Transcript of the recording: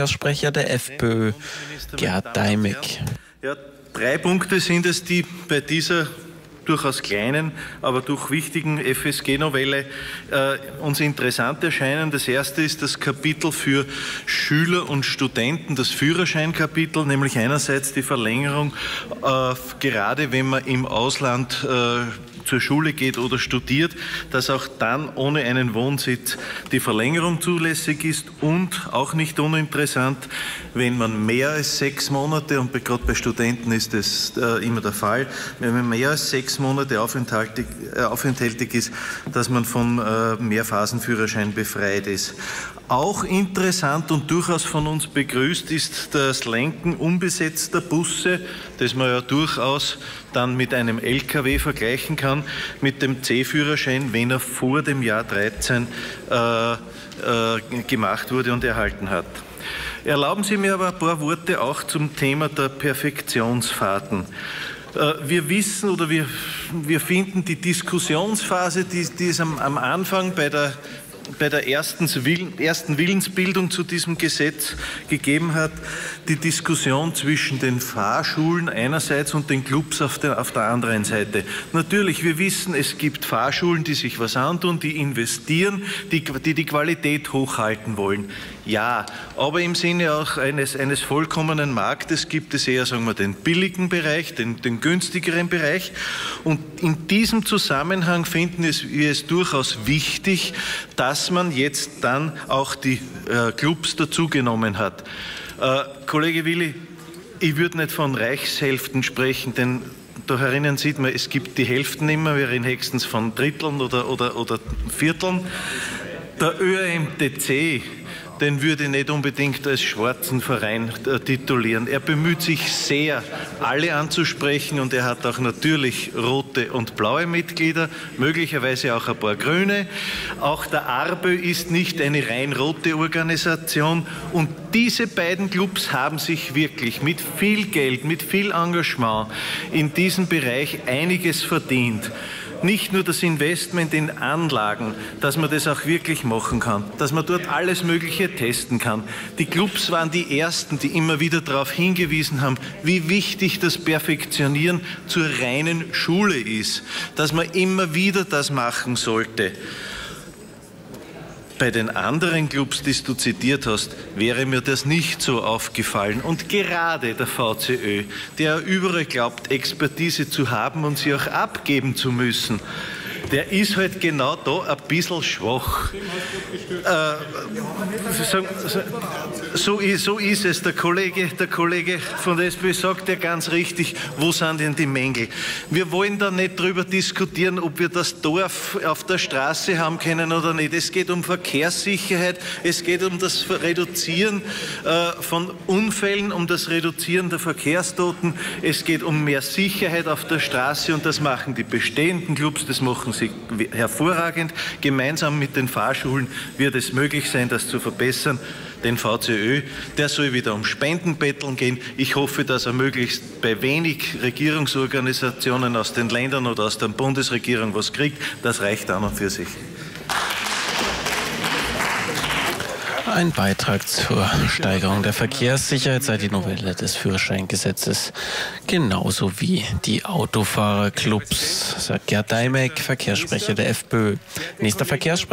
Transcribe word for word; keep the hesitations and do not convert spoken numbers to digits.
Sprecher der FPÖ, Gerhard Daimek. Ja, drei Punkte sind es, die bei dieser durchaus kleinen, aber doch wichtigen F S G-Novelle äh, uns interessant erscheinen. Das erste ist das Kapitel für Schüler und Studenten, das Führerscheinkapitel, nämlich einerseits die Verlängerung, äh, gerade wenn man im Ausland äh, zur Schule geht oder studiert, dass auch dann ohne einen Wohnsitz die Verlängerung zulässig ist und auch nicht uninteressant, wenn man mehr als sechs Monate, und gerade bei Studenten ist das äh, immer der Fall, wenn man mehr als sechs Monate aufenthaltig, äh, aufenthaltig ist, dass man vom äh, Mehrphasenführerschein befreit ist. Auch interessant und durchaus von uns begrüßt ist das Lenken unbesetzter Busse, das man ja durchaus dann mit einem L K W vergleichen kann, mit dem C-Führerschein, wenn er vor dem Jahr dreizehn äh, äh, gemacht wurde und erhalten hat. Erlauben Sie mir aber ein paar Worte auch zum Thema der Perfektionsfahrten. Wir wissen oder wir, wir finden die Diskussionsphase, die, die es am, am Anfang bei der bei der ersten, ersten Willensbildung zu diesem Gesetz gegeben hat, die Diskussion zwischen den Fahrschulen einerseits und den Clubs auf der, auf der anderen Seite. Natürlich, wir wissen, es gibt Fahrschulen, die sich was antun, die investieren, die die, die Qualität hochhalten wollen. Ja, aber im Sinne auch eines, eines vollkommenen Marktes gibt es eher, sagen wir, den billigen Bereich, den, den günstigeren Bereich. Und in diesem Zusammenhang finden wir es durchaus wichtig, dass man jetzt dann auch die äh, Clubs dazugenommen hat. Äh, Kollege Willi, ich würde nicht von Reichshälften sprechen, denn da herinnen sieht man, es gibt die Hälften immer, wir reden höchstens von Dritteln oder, oder, oder Vierteln. Der Ö R M T C, den würde ich nicht unbedingt als schwarzen Verein äh, titulieren. Er bemüht sich sehr, alle anzusprechen, und er hat auch natürlich rote und blaue Mitglieder, möglicherweise auch ein paar grüne. Auch der ARBÖ ist nicht eine rein rote Organisation, und diese beiden Clubs haben sich wirklich mit viel Geld, mit viel Engagement in diesem Bereich einiges verdient. Nicht nur das Investment in Anlagen, dass man das auch wirklich machen kann, dass man dort alles Mögliche testen kann. Die Clubs waren die Ersten, die immer wieder darauf hingewiesen haben, wie wichtig das Perfektionieren zur reinen Schule ist, dass man immer wieder das machen sollte. Bei den anderen Clubs, die du zitiert hast, wäre mir das nicht so aufgefallen. Und gerade der V C Ö, der überall glaubt, Expertise zu haben und sie auch abgeben zu müssen, der ist halt genau da ein bisschen schwach. Äh, so, so, so ist es. Der Kollege, der Kollege von der S P Ö sagt ja ganz richtig, wo sind denn die Mängel? Wir wollen da nicht darüber diskutieren, ob wir das Dorf auf der Straße haben können oder nicht. Es geht um Verkehrssicherheit, es geht um das Reduzieren äh, von Unfällen, um das Reduzieren der Verkehrstoten, es geht um mehr Sicherheit auf der Straße, und das machen die bestehenden Clubs, das machen sie hervorragend. Gemeinsam mit den Fahrschulen wird es möglich sein, das zu verbessern. Den V C Ö, der soll wieder um Spenden betteln gehen. Ich hoffe, dass er möglichst bei wenig Regierungsorganisationen aus den Ländern oder aus der Bundesregierung was kriegt. Das reicht an und für sich. Ein Beitrag zur Steigerung der Verkehrssicherheit sei die Novelle des Führerscheingesetzes, genauso wie die Autofahrerclubs, sagt Gerhard Daimek, Verkehrssprecher der FPÖ. Nächster Verkehrssprecher